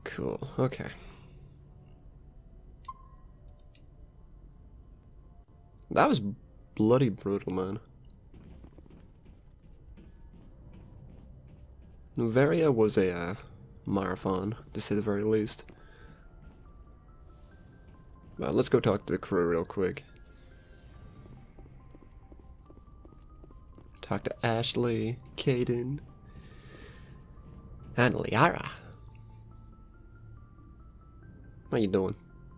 Cool, okay. That was bloody brutal, man. Noveria was a marathon, to say the very least. Well, let's go talk to the crew real quick. Talk to Ashley, Caden, and Liara. How you doing?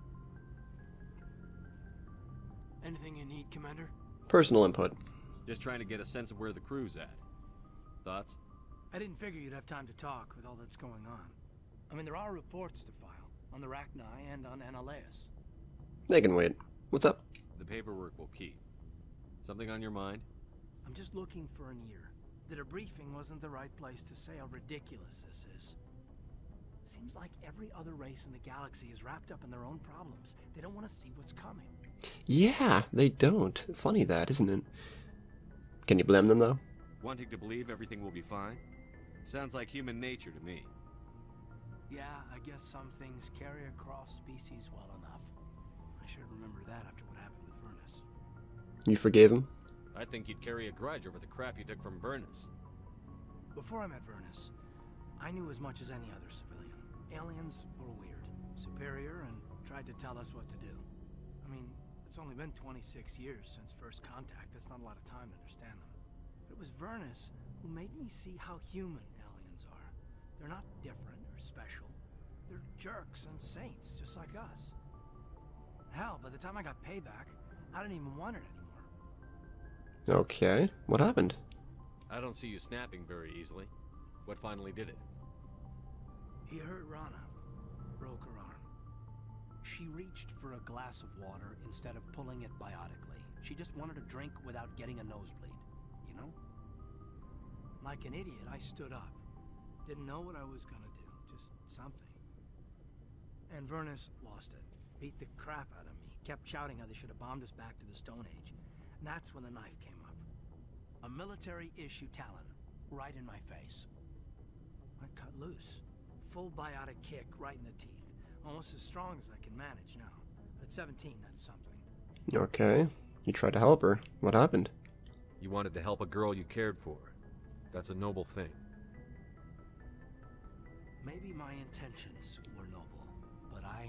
Anything you need, Commander? Personal input. Just trying to get a sense of where the crew's at. Thoughts? I didn't figure you'd have time to talk with all that's going on. I mean, there are reports to file on the Rachni and on Annaleus. They can wait. What's up? The paperwork will keep. Something on your mind? I'm just looking for an ear. The debriefing wasn't the right place to say how ridiculous this is. Seems like every other race in the galaxy is wrapped up in their own problems. They don't want to see what's coming. Yeah, they don't. Funny that, isn't it? Can you blame them, though? Wanting to believe everything will be fine? Sounds like human nature to me. Yeah, I guess some things carry across species well enough. I should remember that after what happened with Vernus. You forgave him? I think you'd carry a grudge over the crap you took from Vernus. Before I met Vernus, I knew as much as any other civilian. Aliens were weird, superior, and tried to tell us what to do. I mean, it's only been 26 years since first contact. That's not a lot of time to understand them. But it was Vernus who made me see how human aliens are. They're not different or special. They're jerks and saints, just like us. Hell, by the time I got payback, I didn't even want it anymore. Okay, what happened? I don't see you snapping very easily. What finally did it? He hurt Rana, broke her arm. She reached for a glass of water instead of pulling it biotically. She just wanted a drink without getting a nosebleed, you know? Like an idiot, I stood up. Didn't know what I was gonna do, just something. And Vernus lost it. Beat the crap out of me. Kept shouting how they should have bombed us back to the Stone Age. And that's when the knife came up. A military-issue talon, right in my face. I cut loose. Full biotic kick right in the teeth. Almost as strong as I can manage now. At 17, that's something. Okay, you tried to help her. What happened? You wanted to help a girl you cared for. That's a noble thing. Maybe my intentions were noble, but I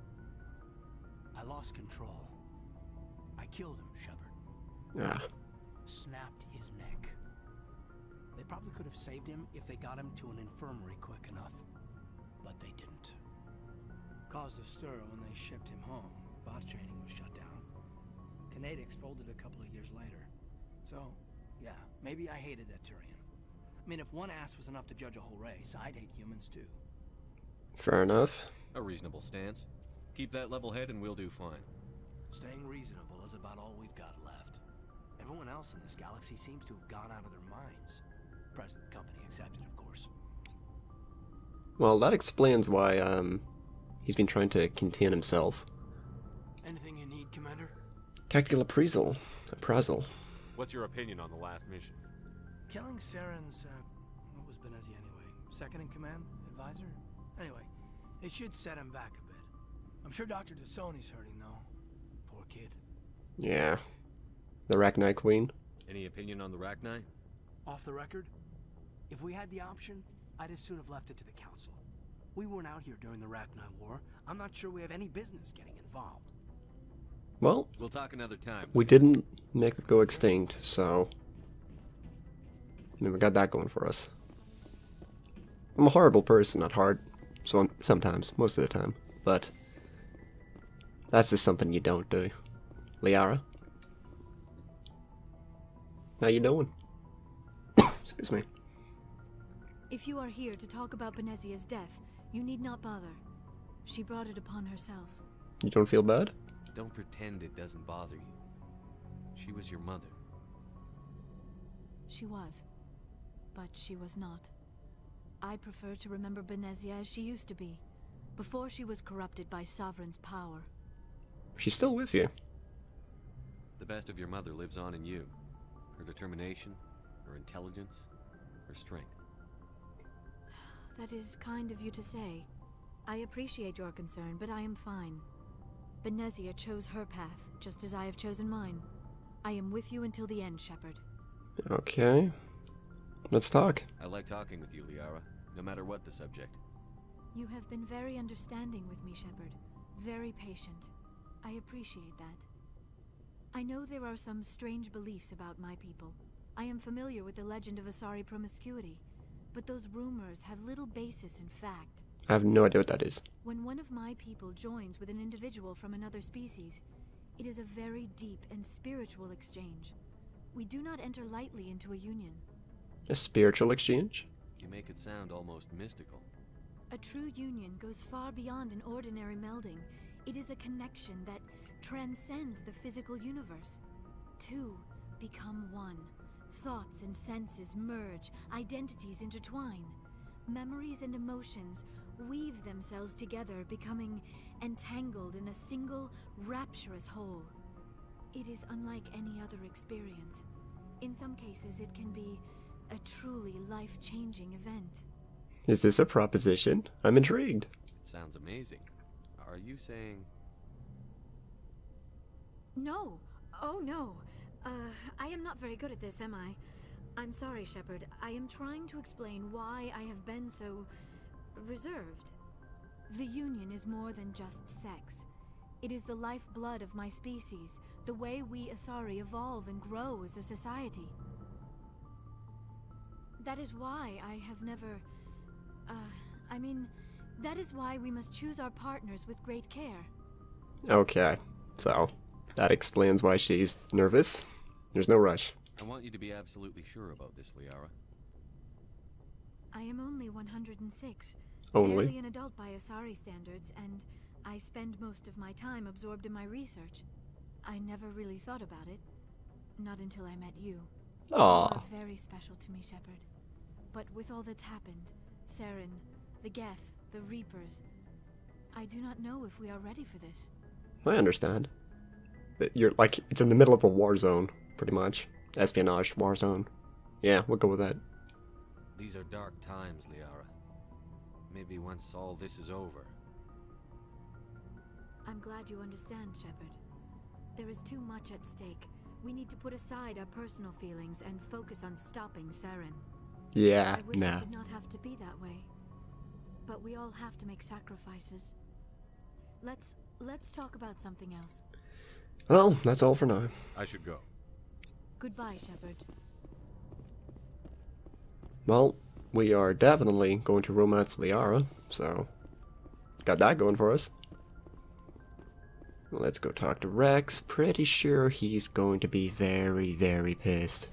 lost control. I killed him, Shepard. Ah, Snapped his neck. They probably could have saved him if they got him to an infirmary quick enough. But they didn't. Caused a stir when they shipped him home. Bot training was shut down. Kinetics folded a couple of years later. So, yeah, maybe I hated that Turian. I mean, if one ass was enough to judge a whole race, I'd hate humans too. fair enough. A reasonable stance. Keep that level head and we'll do fine. Staying reasonable is about all we've got left. Everyone else in this galaxy seems to have gone out of their minds. Present company accepted, of course. Well, that explains why, he's been trying to contain himself. Anything you need, Commander? Tactical appraisal. What's your opinion on the last mission? Killing Saren's, what was Benezi anyway? Second in command? Advisor? Anyway, it should set him back a bit. I'm sure Dr. Dasoni's hurting, though. Poor kid. Yeah. The Rachni Queen. Any opinion on the Rachni? Off the record, if we had the option, I'd as soon have left it to the Council. We weren't out here during the Rachni War. I'm not sure we have any business getting involved. Well, We'll talk another time. we didn't make it go extinct, so... I mean, we got that going for us. I'm a horrible person at heart, so sometimes, most of the time, but... that's just something you don't do. Liara? How you doing? Excuse me. If you are here to talk about Benezia's death, you need not bother. She brought it upon herself. You don't feel bad? Don't pretend it doesn't bother you. She was your mother. She was. But she was not. I prefer to remember Benezia as she used to be, before she was corrupted by Sovereign's power. She's still with you. The best of your mother lives on in you. Her determination, her intelligence, her strength. That is kind of you to say. I appreciate your concern, but I am fine. Benezia chose her path, just as I have chosen mine. I am with you until the end, Shepard. Okay. Let's talk. I like talking with you, Liara, no matter what the subject. You have been very understanding with me, Shepard. Very patient. I appreciate that. I know there are some strange beliefs about my people. I am familiar with the legend of Asari promiscuity, but those rumors have little basis in fact. I have no idea what that is. When one of my people joins with an individual from another species, it is a very deep and spiritual exchange. We do not enter lightly into a union. A spiritual exchange? You make it sound almost mystical. A true union goes far beyond an ordinary melding. It is a connection that transcends the physical universe. Two become one. Thoughts and senses merge, identities intertwine. Memories and emotions weave themselves together, becoming entangled in a single, rapturous whole. It is unlike any other experience. In some cases, it can be a truly life-changing event. Is this a proposition? I'm intrigued. It sounds amazing. Are you saying... No. Oh, no. I am not very good at this, am I? I'm sorry, Shepard. I am trying to explain why I have been so... reserved. The Union is more than just sex. It is the lifeblood of my species, the way we Asari evolve and grow as a society. That is why I have never... that is why we must choose our partners with great care. Okay, so that explains why she's nervous. There's no rush. I want you to be absolutely sure about this, Liara. I am only 106. Only? Barely an adult by Asari standards, and I spend most of my time absorbed in my research. I never really thought about it. Not until I met you. Aww. You are very special to me, Shepard. But with all that's happened, Saren, the Geth, the Reapers, I do not know if we are ready for this. I understand. That you're like, it's in the middle of a war zone, pretty much. Espionage war zone. Yeah, we'll go with that. These are dark times, Liara. Maybe once all this is over. I'm glad you understand, Shepard. There is too much at stake. We need to put aside our personal feelings and focus on stopping Saren. Yeah, I wish nah. it did not have to be that way. But we all have to make sacrifices. Let's talk about something else. Well, that's all for now. I should go. Goodbye, Shepard. Well, we are definitely going to romance Liara, so got that going for us. Let's go talk to Rex. Pretty sure he's going to be very, very pissed.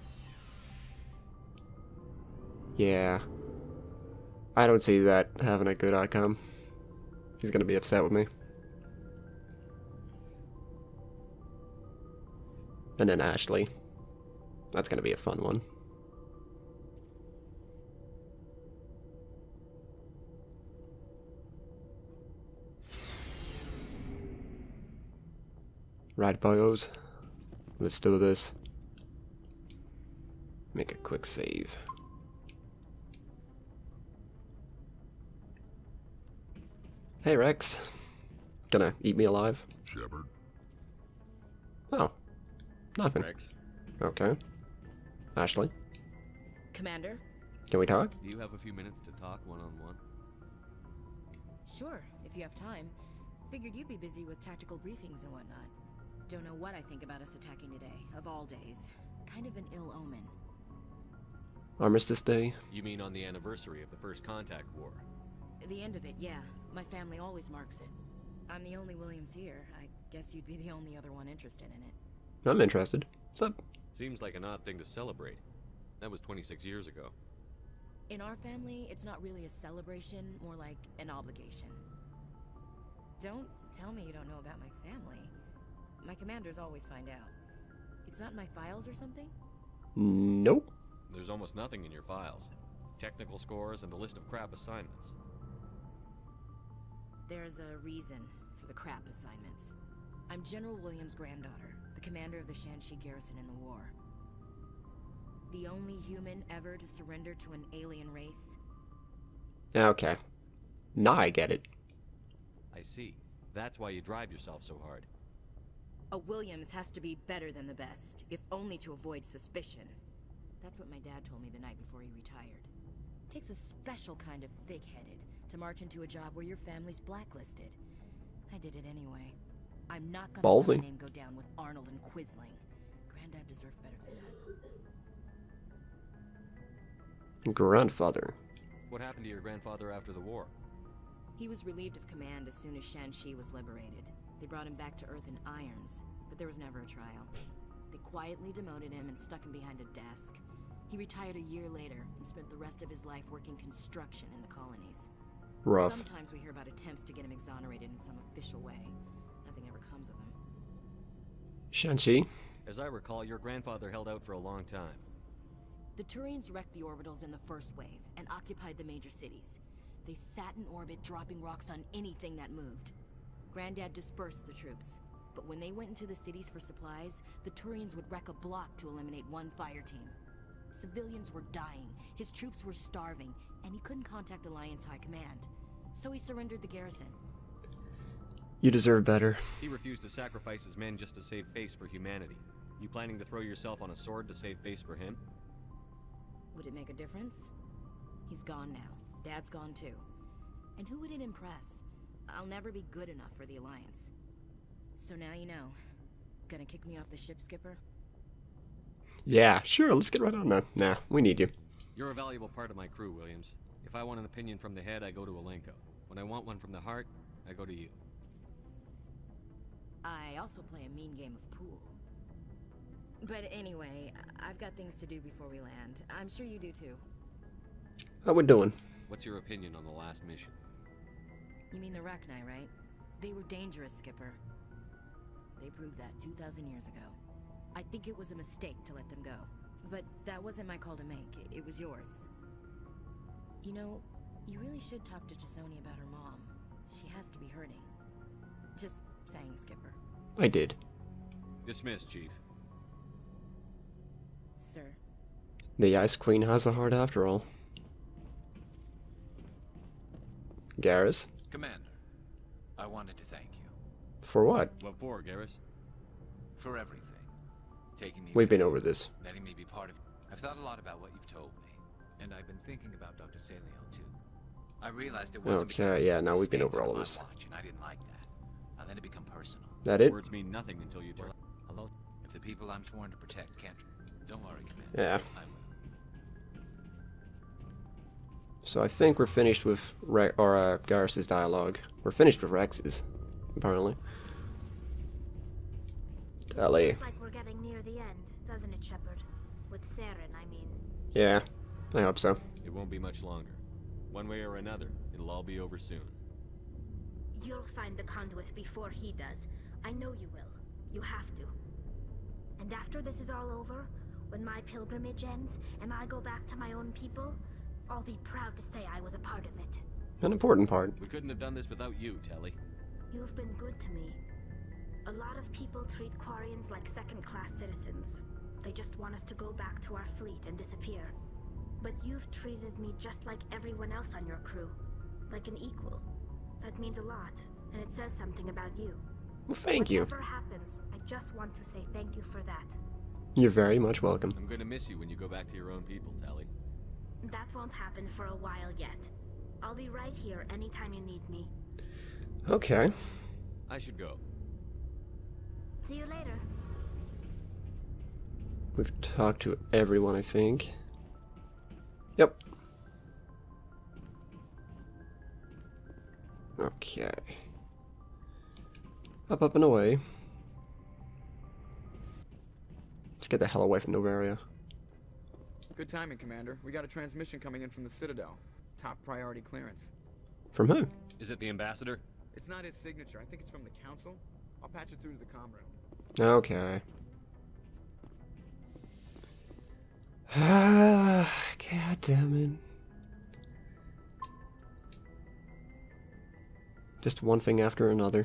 Yeah. I don't see that having a good outcome. He's gonna be upset with me. And then Ashley. That's gonna be a fun one. Right, boyos. Let's do this. Make a quick save. Hey, Rex. Gonna eat me alive? Shepard. Oh. Nothing. Rex, Okay. Ashley, Commander? can we talk? do you have a few minutes to talk one-on-one? Sure, if you have time. Figured you'd be busy with tactical briefings and whatnot. Don't know what I think about us attacking today, of all days. Kind of an ill omen. Armistice Day? You mean on the anniversary of the First Contact War? The end of it, yeah. My family always marks it. I'm the only Williams here. I guess you'd be the only other one interested in it. I'm interested. What's up? Seems like an odd thing to celebrate. That was 26 years ago. In our family, it's not really a celebration, more like an obligation. Don't tell me you don't know about my family. My commanders always find out. It's not in my files or something? Nope. There's almost nothing in your files. Technical scores and a list of crap assignments. There's a reason for the crap assignments. I'm General Williams' granddaughter, the commander of the Shanxi garrison in the war. The only human ever to surrender to an alien race. Okay. Now I get it. I see. That's why you drive yourself so hard. A Williams has to be better than the best, if only to avoid suspicion. That's what my dad told me the night before he retired. Takes a special kind of thick-headed to march into a job where your family's blacklisted. I did it anyway. I'm not gonna let my name go down with Arnold and Quisling. Granddad deserved better than that. Grandfather. What happened to your grandfather after the war? He was relieved of command as soon as Shanxi was liberated. They brought him back to Earth in irons, but there was never a trial. They quietly demoted him and stuck him behind a desk. He retired a year later and spent the rest of his life working construction in the colonies. Rough. Sometimes we hear about attempts to get him exonerated in some official way. Nothing ever comes of them. Shanxi. As I recall, your grandfather held out for a long time. The Turians wrecked the orbitals in the first wave and occupied the major cities. They sat in orbit, dropping rocks on anything that moved. Granddad dispersed the troops, but when they went into the cities for supplies, the Turians would wreck a block to eliminate one fire team. Civilians were dying, his troops were starving, and he couldn't contact Alliance High Command. So he surrendered the garrison. You deserve better. He refused to sacrifice his men just to save face for humanity. You planning to throw yourself on a sword to save face for him? Would it make a difference? He's gone now. Dad's gone too. And who would it impress? I'll never be good enough for the Alliance. So now you know. Gonna kick me off the ship, Skipper? Yeah, sure, let's get right on that. Nah, we need you. You're a valuable part of my crew, Williams. If I want an opinion from the head, I go to Alenko. When I want one from the heart, I go to you. I also play a mean game of pool. But anyway, I've got things to do before we land. I'm sure you do too. How we doing? What's your opinion on the last mission? You mean the Rachni, right? They were dangerous, Skipper. They proved that 2,000 years ago. I think it was a mistake to let them go. But that wasn't my call to make. It was yours. You know, you really should talk to T'Soni about her mom. She has to be hurting. Just saying, Skipper. I did. Dismissed, Chief. Sir. The Ice Queen has a heart after all. Garrus? Commander, I wanted to thank you. For what? What for, Garrus? For everything. Taking me We've with been you, over this. letting me be part of it. I've thought a lot about what you've told me. And I've been thinking about Dr. Saliel, too. I realized it wasn't Okay, yeah, now we've been over all of this. watch, and I didn't like that. Then it become personal. That it? Words mean nothing until you tell. Hello? If the people I'm sworn to protect can't... Don't worry, Commander. Yeah. I will. So I think we're finished with Garrus's dialogue. We're finished with Rex's, apparently. Ellie. Looks like we're getting near the end, doesn't it, Shepard? With Saren, I mean. Yeah, I hope so. It won't be much longer. One way or another, it'll all be over soon. You'll find the conduit before he does. I know you will. You have to. And after this is all over, when my pilgrimage ends and I go back to my own people, I'll be proud to say I was a part of it. An important part. We couldn't have done this without you, Telly. You've been good to me. A lot of people treat Quarians like second-class citizens. They just want us to go back to our fleet and disappear. But you've treated me just like everyone else on your crew. Like an equal. That means a lot, and it says something about you. Well, thank you. Whatever happens, I just want to say thank you for that. You're very much welcome. I'm going to miss you when you go back to your own people, Telly. That won't happen for a while yet. I'll be right here anytime you need me. Okay. I should go. See you later. We've talked to everyone, I think. Yep. Okay. Up and away. Let's get the hell away from Noveria. Good timing, Commander. We got a transmission coming in from the Citadel. Top priority clearance. From who? Is it the ambassador? It's not his signature. I think it's from the Council. I'll patch it through to the comm room. Okay. Ah, god damn it. Just one thing after another.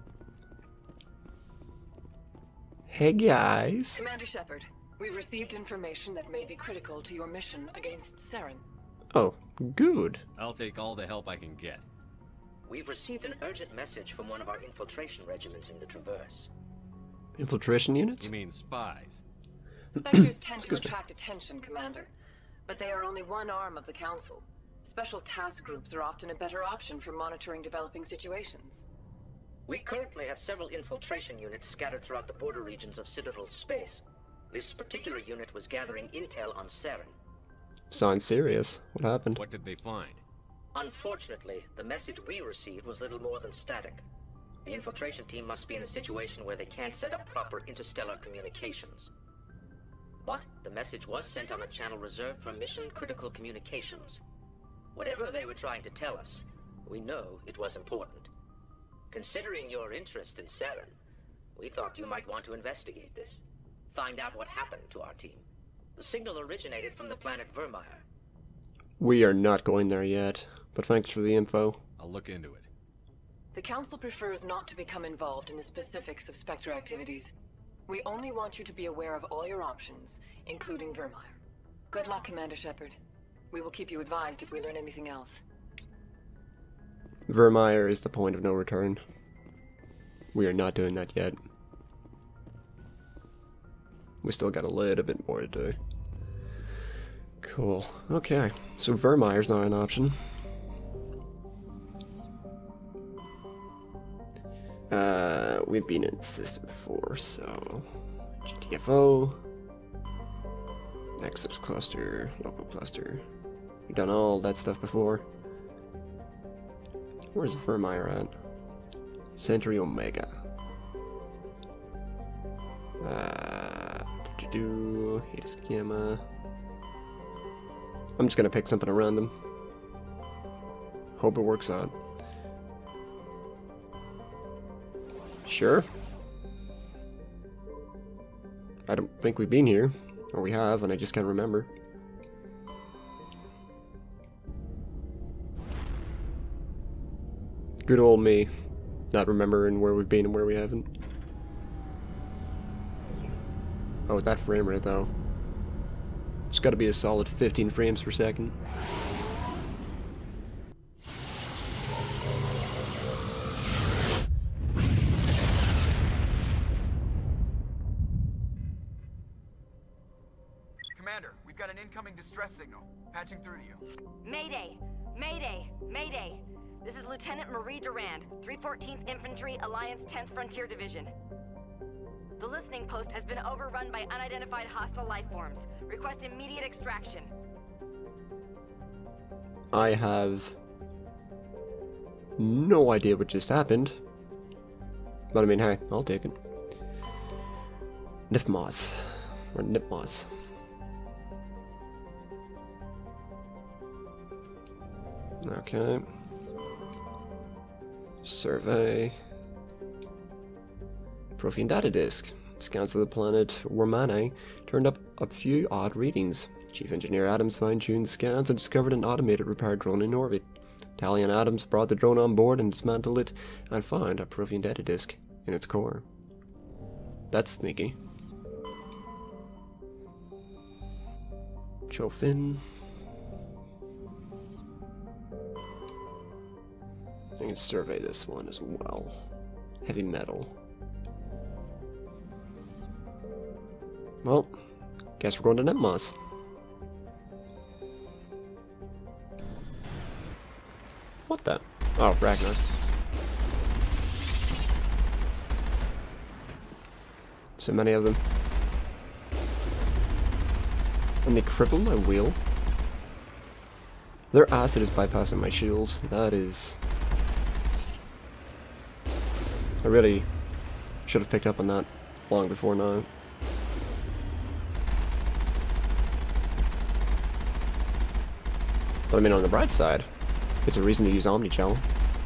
Hey guys. Commander Shepard, we've received information that may be critical to your mission against Saren. Oh, good. I'll take all the help I can get. We've received an urgent message from one of our infiltration regiments in the Traverse. Infiltration units? You mean spies? Spectres tend to attract attention, Commander. But they are only one arm of the Council. Special task groups are often a better option for monitoring developing situations. We currently have several infiltration units scattered throughout the border regions of Citadel space. This particular unit was gathering intel on Saren. Sounds serious. What happened? What did they find? Unfortunately, the message we received was little more than static. The infiltration team must be in a situation where they can't set up proper interstellar communications. But the message was sent on a channel reserved for mission-critical communications. Whatever they were trying to tell us, we know it was important. Considering your interest in Saren, we thought you might want to investigate this. Find out what happened to our team. The signal originated from the planet Vermeer. We are not going there yet, but thanks for the info. I'll look into it. The Council prefers not to become involved in the specifics of Spectre activities. We only want you to be aware of all your options, including Vermeer. Good luck, Commander Shepard. We will keep you advised if we learn anything else. Vermeer is the point of no return. We are not doing that yet. We still got a little bit more to do. Cool. Okay, so Vermeer's not an option. We've been in the system before, so GTFO, Nexus cluster, local cluster. We've done all that stuff before. Where's Vermeer at? Century Omega. Hades Gamma. I'm just gonna pick something at random. Hope it works out. Sure. I don't think we've been here. Or we have, and I just can't remember. Good old me. Not remembering where we've been and where we haven't. Oh, with that frame rate though. It's gotta be a solid 15 frames per second. Commander, we've got an incoming distress signal. Patching through to you. Mayday! Mayday! Mayday! This is Lieutenant Marie Durand, 314th Infantry, Alliance 10th Frontier Division. The listening post has been overrun by unidentified hostile life forms. Request immediate extraction. I have no idea what just happened. But I mean, hey, I'll take it. Nifmos. Or Nipmos. Okay. Survey. Protein data disk. Scans of the planet Wormane turned up a few odd readings. Chief Engineer Adams fine-tuned the scans and discovered an automated repair drone in orbit. Tally and Adams brought the drone on board and dismantled it and found a protein data disk in its core. That's sneaky. Chofin. I can survey this one as well. Heavy metal. Well, guess we're going to Nipmos. What the? Oh, Rachni. So many of them. And they cripple my wheel? Their acid is bypassing my shields. That is... I really should have picked up on that long before now. But I mean, on the bright side, it's a reason to use Omnichell,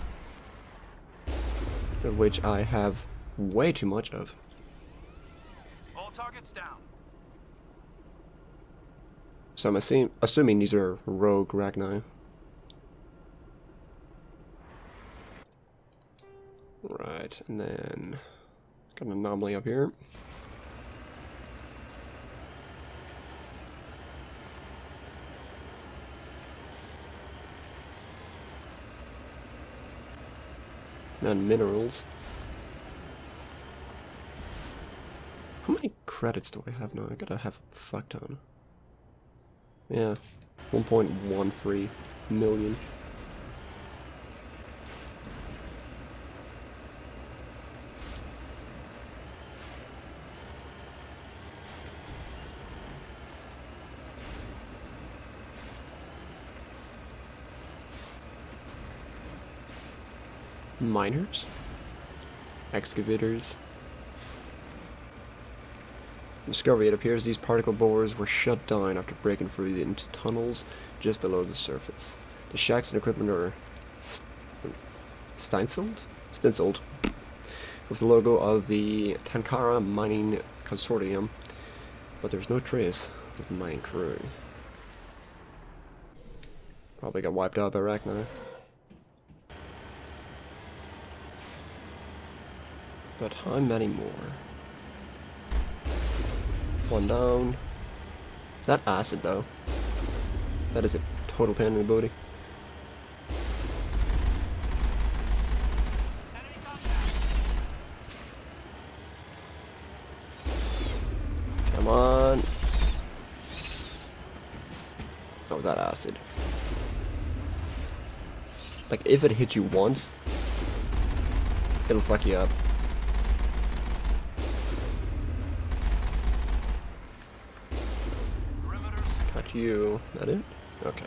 of which I have way too much of. All targets down. So I'm assuming these are rogue Rachni. Right, and then got an anomaly up here. And minerals. How many credits do I have now? I gotta have a fuck ton. Yeah, 1.13 million. Miners, excavators. Discovery, it appears these particle borers were shut down after breaking through into tunnels just below the surface. The shacks and equipment are stenciled with the logo of the Tankara Mining Consortium, but there's no trace of the mining crew. Probably got wiped out by Rachni. But how many more? One down. That acid though. That is a total pain in the booty. Come on. Oh, that acid. Like, if it hits you once, it'll fuck you up. Got you. That it? Okay.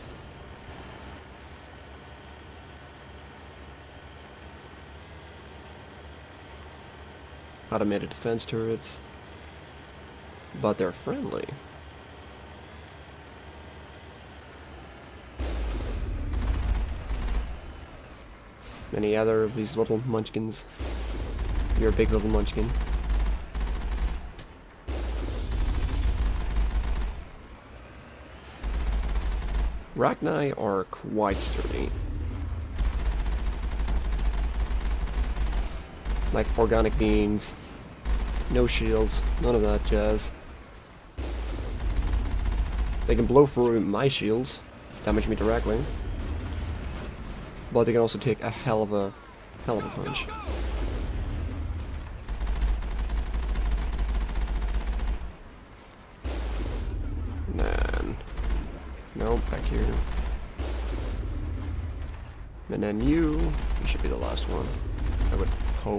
Automated defense turrets. But they're friendly. Any other of these little munchkins? You're a big little munchkin. Rachni are quite sturdy. Like organic beans, no shields, none of that jazz. They can blow through my shields, damage me directly, but they can also take a hell of a punch. Man, no, back here. And then you should be the last one, I would hope.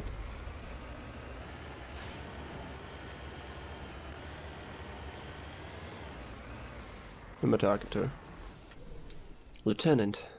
Who am I talking to? Lieutenant.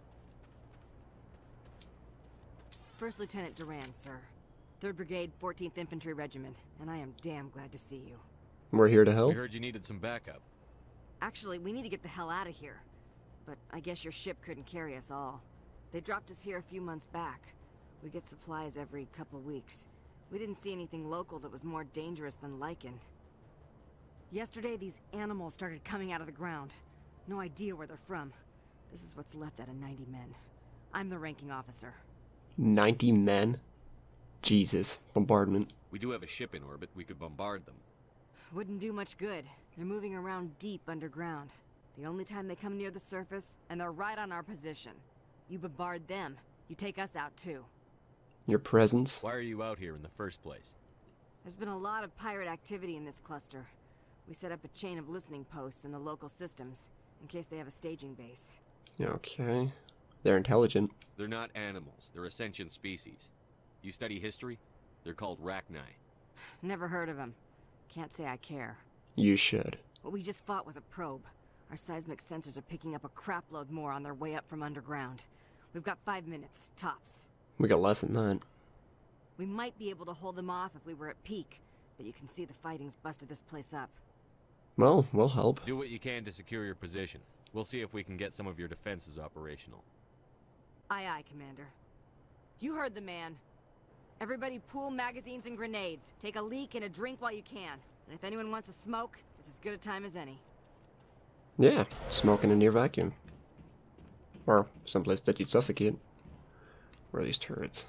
First Lieutenant Durand, sir. 3rd Brigade, 14th Infantry Regiment, and I am damn glad to see you. We're here to help. We heard you needed some backup. Actually, we need to get the hell out of here. But I guess your ship couldn't carry us all. They dropped us here a few months back. We get supplies every couple weeks. We didn't see anything local that was more dangerous than lichen. Yesterday, these animals started coming out of the ground. No idea where they're from. This is what's left out of 90 men. I'm the ranking officer. 90 men? Jesus. Bombardment. We do have a ship in orbit. We could bombard them. Wouldn't do much good. They're moving around deep underground. The only time they come near the surface, and they're right on our position. You bombard them, you take us out too. Your presence? Why are you out here in the first place? There's been a lot of pirate activity in this cluster. We set up a chain of listening posts in the local systems, in case they have a staging base. Okay. They're intelligent. They're not animals. They're a sentient species. You study history? They're called Rachni. Never heard of them. Can't say I care. You should. What we just fought was a probe. Our seismic sensors are picking up a crapload more on their way up from underground. We've got 5 minutes, tops. We got less than that. We might be able to hold them off if we were at peak, but you can see the fighting's busted this place up. Well, we'll help. Do what you can to secure your position. We'll see if we can get some of your defenses operational. Aye, aye, Commander. You heard the man. Everybody pool magazines and grenades. Take a leak and a drink while you can. And if anyone wants a smoke, it's as good a time as any. Yeah, smoking a near vacuum. Or someplace that you'd suffocate. Where are these turrets?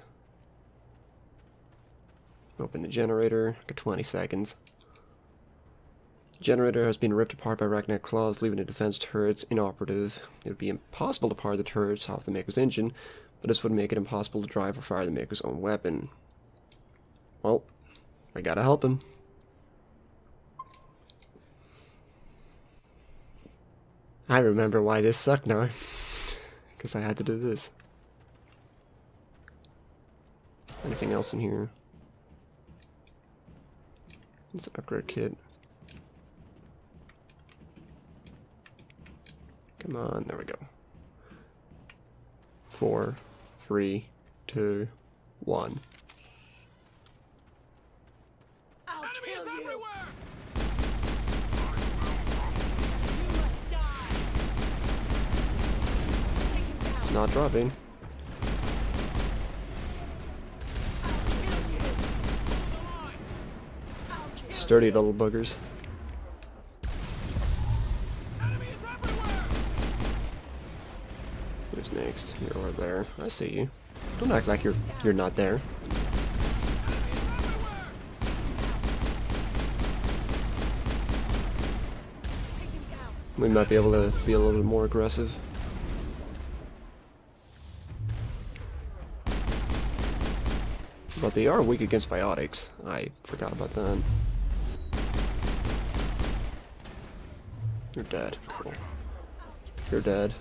Open the generator. Got 20 seconds. Generator has been ripped apart by Rachni claws, leaving the defense turrets inoperative. It would be impossible to power the turrets off the Maker's engine, but this would make it impossible to drive or fire the Maker's own weapon. Well, I gotta help him. I remember why this sucked now. Because I had to do this. Anything else in here? It's an upgrade kit. Come on, there we go. 4, 3, 2, 1. Enemies everywhere! It's not dropping. Sturdy little buggers. Who's next? You're over there. I see you. Don't act like you're not there. We might be able to be a little bit more aggressive. But they are weak against biotics. I forgot about that. You're dead. Cool. You're dead.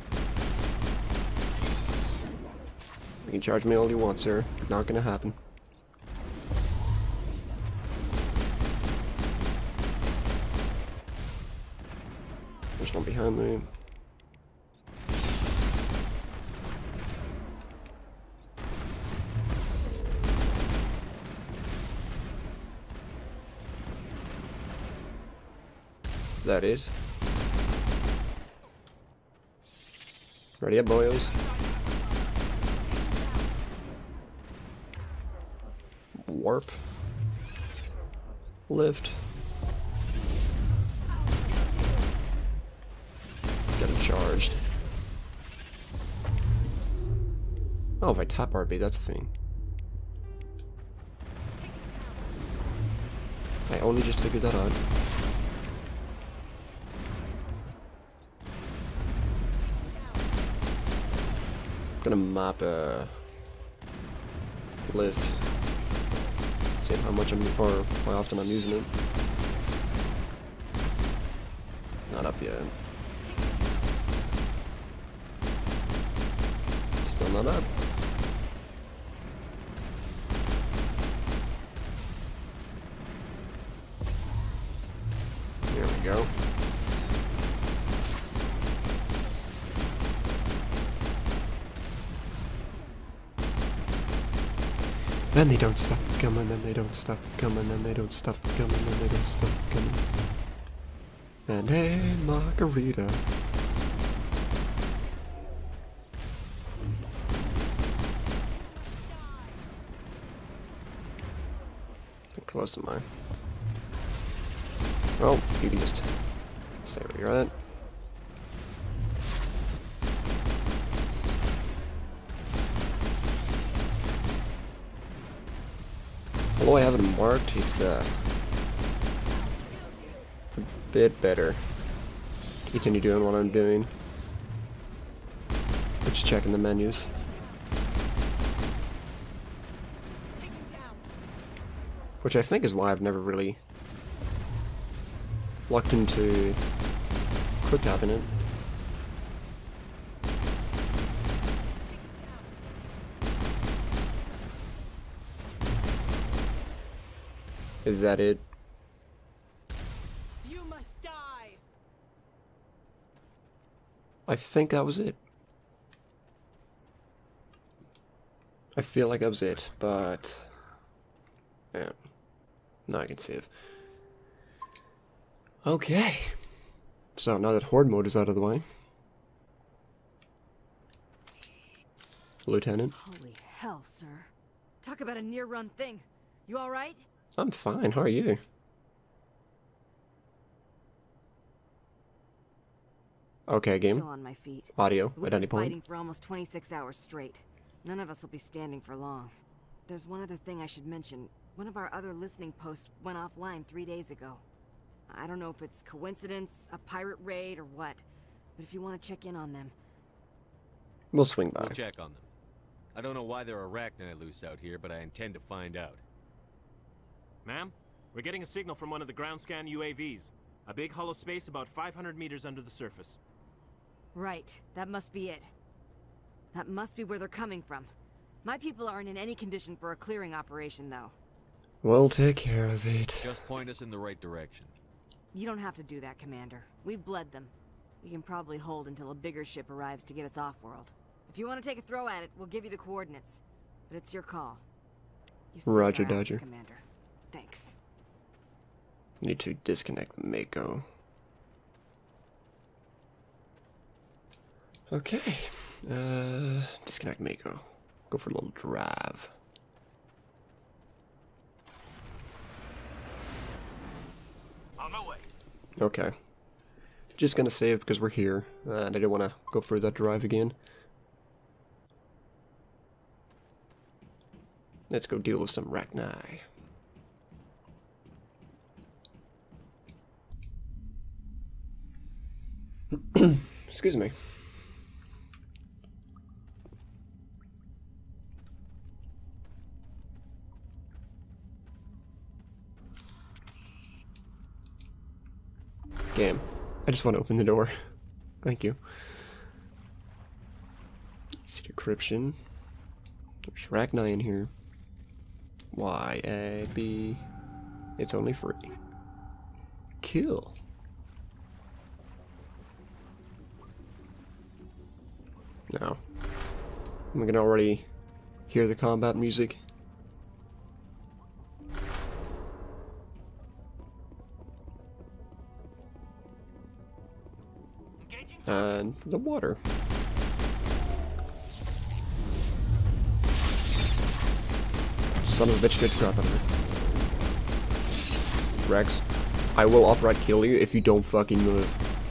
You can charge me all you want, sir. Not gonna happen. There's one behind me. That is. Ready up, boys. Warp. Lift. Get him charged. Oh, if I tap RB, that's a thing. I only just figured that out. Gonna map lift. See how much or how often I'm using it. Not up yet. Still not up. There we go. And they don't stop coming, and they don't stop coming, and they don't stop coming, and they don't stop coming. And hey, margarita. How close am I? Oh, you can just stay where you're at. Although I have it marked, it's a bit better to continue doing what I'm doing. Just checking the menus. Which I think is why I've never really looked into quick tapping it. Is that it? You must die. I think that was it. I feel like that was it, but yeah. Now I can save. Okay. So now that Horde mode is out of the way. Lieutenant. Holy hell, sir. Talk about a near-run thing. You alright? I'm fine, how are you? Okay, game. Still on my feet. Audio We've at any been point. fighting for almost 26 hours straight. None of us will be standing for long. There's one other thing I should mention. One of our other listening posts went offline 3 days ago. I don't know if it's coincidence, a pirate raid, or what, but if you want to check in on them. We'll swing by. We'll check on them. I don't know why there are Rachni loose out here, but I intend to find out. Ma'am, we're getting a signal from one of the ground scan UAVs. A big hollow space about 500 meters under the surface. Right, that must be it. That must be where they're coming from. My people aren't in any condition for a clearing operation, though. We'll take care of it. Just point us in the right direction. You don't have to do that, Commander. We've bled them. We can probably hold until a bigger ship arrives to get us off-world. If you want to take a throw at it, we'll give you the coordinates. But it's your call. You saved Roger, our asses, Dodger. Commander. Thanks. Need to disconnect Mako. Okay. Disconnect Mako. Go for a little drive. On my way. Okay. Just gonna save because we're here, and I didn't want to go for that drive again. Let's go deal with some Rachni. Excuse me. Damn. I just want to open the door. Thank you. See decryption. There's Rachni in here. Y, A, B. It's only free. Kill. No. We can already hear the combat music. And the water. Son of a bitch, good crap out of me. Rex, I will outright kill you if you don't fucking move.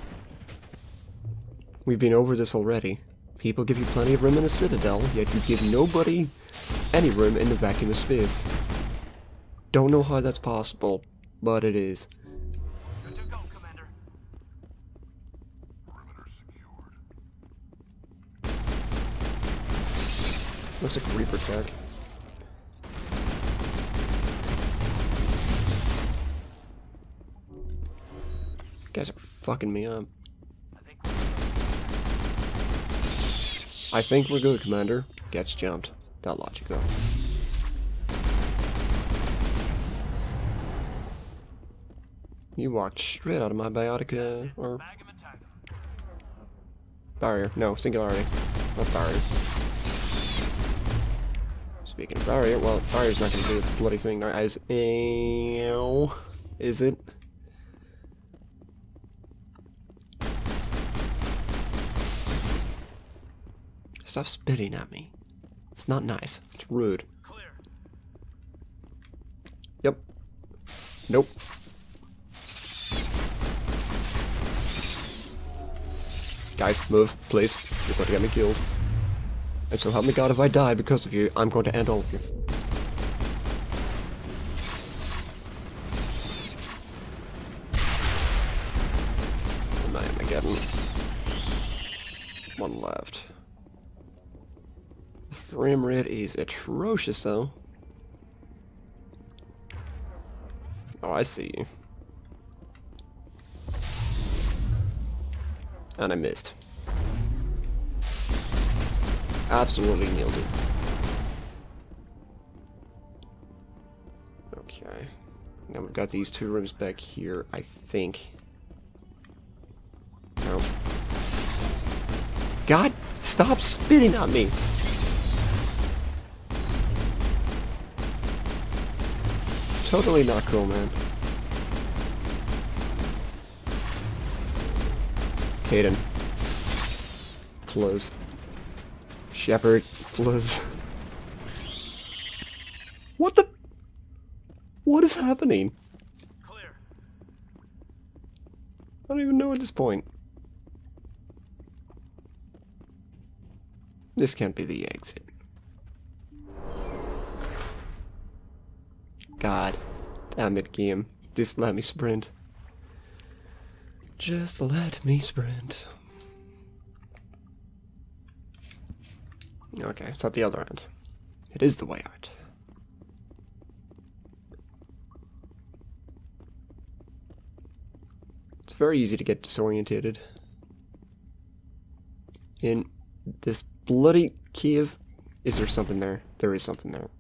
We've been over this already. People give you plenty of room in the Citadel, yet you give nobody any room in the vacuum of space. Don't know how that's possible, but it is. Good to go, Commander. Perimeter secured. Looks like a Reaper tech. You guys are fucking me up. I think we're good, Commander. Gets jumped. That logic though. You walked straight out of my biotic, or... barrier. No, singularity. Not barrier. Speaking of barrier, well, barrier's not gonna do a bloody thing now, as... Ew. Is it? Stop spitting at me. It's not nice. It's rude. Clear. Yep. Nope. Guys, move, please. You're going to get me killed. And so help me God, if I die because of you, I'm going to end all of you. How many am I getting? One left. The frame rate is atrocious, though. Oh, I see you. And I missed. Absolutely nailed it. Okay. Now we've got these two rooms back here, I think. No. God, stop spitting at me! Totally not cool, man. Caden. Plus. Shepard. Plus. What the? What is happening? Clear. I don't even know at this point. This can't be the exit. God damn it, game. Just let me sprint. Just let me sprint. Okay, it's at the other end. It is the way out. It's very easy to get disorientated in this bloody cave. Is there something there? There is something there.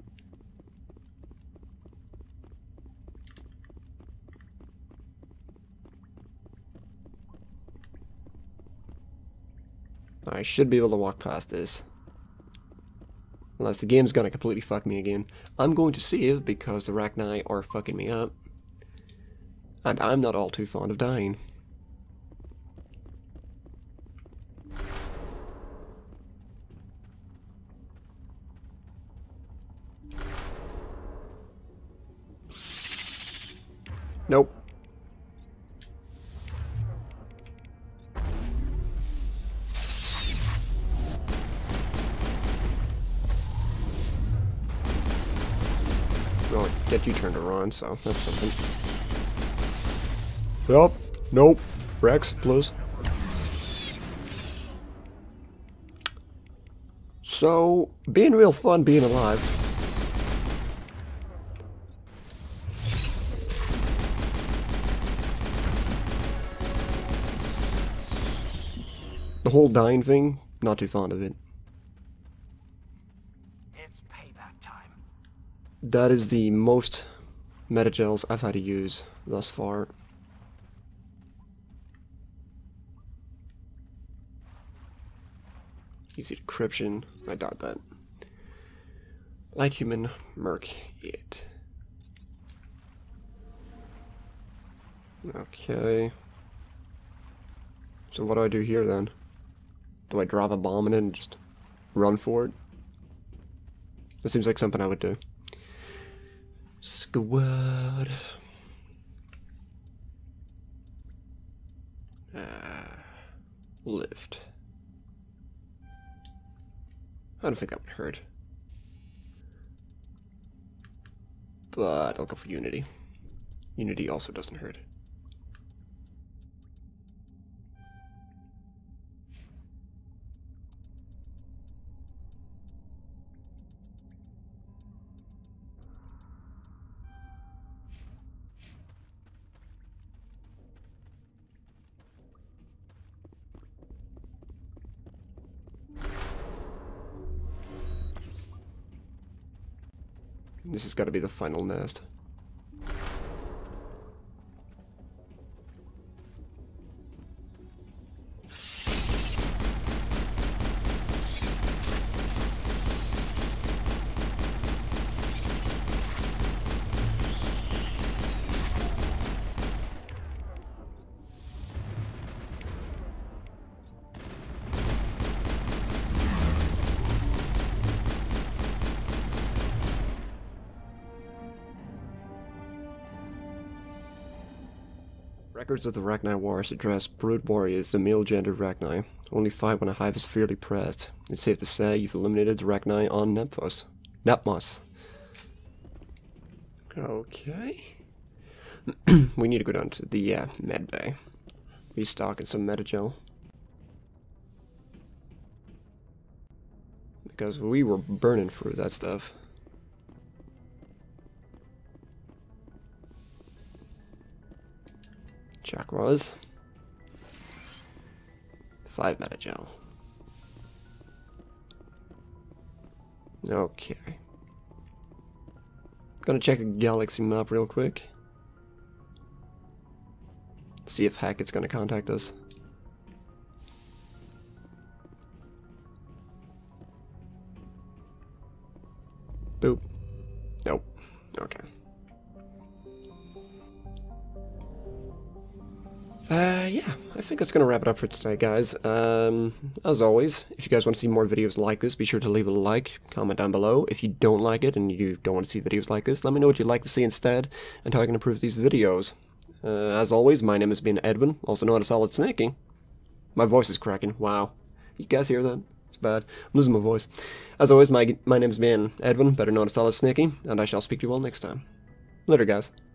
I should be able to walk past this. Unless the game's gonna completely fuck me again. I'm going to save because the Rachni are fucking me up. And I'm not all too fond of dying. Nope. Well, get you turned around, so that's something. Yup. Nope. Rex, please. So, being real fun being alive. The whole dying thing, not too fond of it. It's payback time. That is the most metagels I've had to use thus far. Easy decryption. I doubt that. Light human merc it. Okay. So what do I do here then? Do I drop a bomb in it and just run for it? That seems like something I would do. Squad. Lift. I don't think that would hurt. But I'll go for Unity. Unity also doesn't hurt. This has got to be the final nest. Records of the Rachni War suggest brood warriors, the male-gendered Rachni. Only 5 when a hive is severely pressed. It's safe to say you've eliminated the Rachni on Nepmos. Okay. We need to go down to the med bay. Restock and some metagel. Because we were burning through that stuff. Chakras. 5 metagel. Okay. Gonna check the galaxy map real quick. See if Hackett's gonna contact us. Boop. Nope. Okay. Yeah, I think that's going to wrap it up for today, guys. As always, if you guys want to see more videos like this, be sure to leave a like, comment down below. If you don't like it and you don't want to see videos like this, let me know what you'd like to see instead and how I can improve these videos. As always, my name has been Edwin, also known as SOLIDSNAKEee. My voice is cracking, wow. You guys hear that? It's bad. I'm losing my voice. As always, my name has been Edwin, better known as SOLIDSNAKEee, and I shall speak to you all next time. Later, guys.